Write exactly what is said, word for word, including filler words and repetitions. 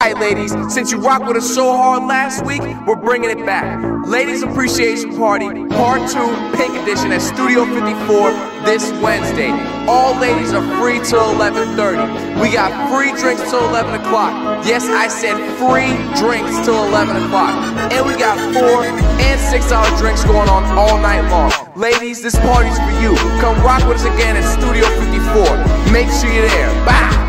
Alright ladies, since you rocked with us so hard last week, we're bringing it back. Ladies Appreciation Party, Part two, Pink Edition at Studio fifty-four this Wednesday. All ladies are free till eleven thirty. We got free drinks till eleven o'clock. Yes, I said free drinks till eleven o'clock. And we got four and six dollar drinks going on all night long. Ladies, this party's for you. Come rock with us again at Studio fifty-four. Make sure you're there. Bye!